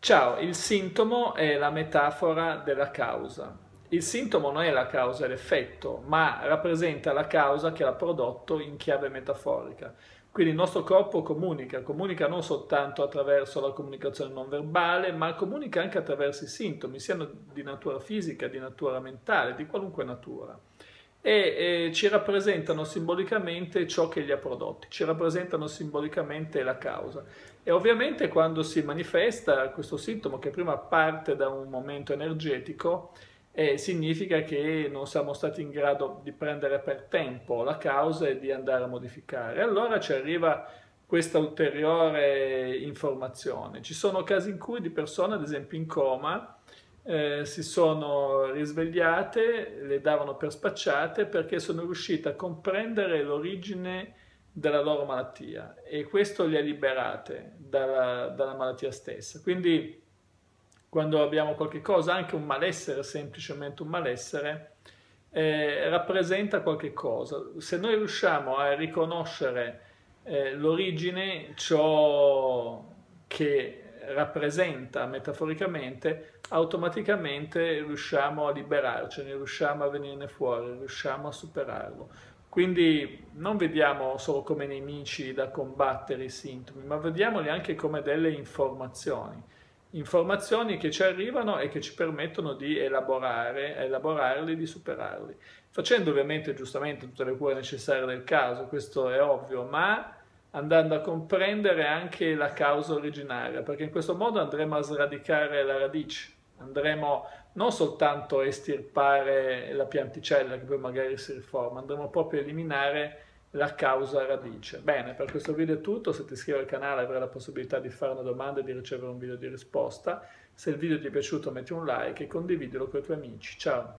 Ciao, il sintomo è la metafora della causa. Il sintomo non è la causa e l'effetto, ma rappresenta la causa che l'ha prodotto in chiave metaforica. Quindi il nostro corpo comunica non soltanto attraverso la comunicazione non verbale, ma comunica anche attraverso i sintomi, siano di natura fisica, di natura mentale, di qualunque natura. E ci rappresentano simbolicamente ciò che li ha prodotti, ci rappresentano simbolicamente la causa. E ovviamente quando si manifesta questo sintomo, che prima parte da un momento energetico, significa che non siamo stati in grado di prendere per tempo la causa e di andare a modificare. Allora ci arriva questa ulteriore informazione. Ci sono casi in cui di persone, ad esempio in coma, si sono risvegliate, le davano per spacciate perché sono riuscite a comprendere l'origine della loro malattia e questo le ha liberate dalla malattia stessa. Quindi quando abbiamo qualche cosa, anche un malessere, semplicemente un malessere, rappresenta qualche cosa. Se noi riusciamo a riconoscere l'origine, ciò che rappresenta metaforicamente, automaticamente riusciamo a liberarcene, riusciamo a venirne fuori, riusciamo a superarlo. Quindi non vediamo solo come nemici da combattere i sintomi, ma vediamoli anche come delle informazioni che ci arrivano e che ci permettono di elaborarli, di superarli, facendo ovviamente giustamente tutte le cure necessarie del caso, questo è ovvio, ma andando a comprendere anche la causa originaria, perché in questo modo andremo a sradicare la radice, andremo non soltanto a estirpare la pianticella che poi magari si riforma, andremo proprio a eliminare la causa radice. Bene, per questo video è tutto, se ti iscrivi al canale avrai la possibilità di fare una domanda e di ricevere un video di risposta. Se il video ti è piaciuto metti un like e condividilo con i tuoi amici. Ciao!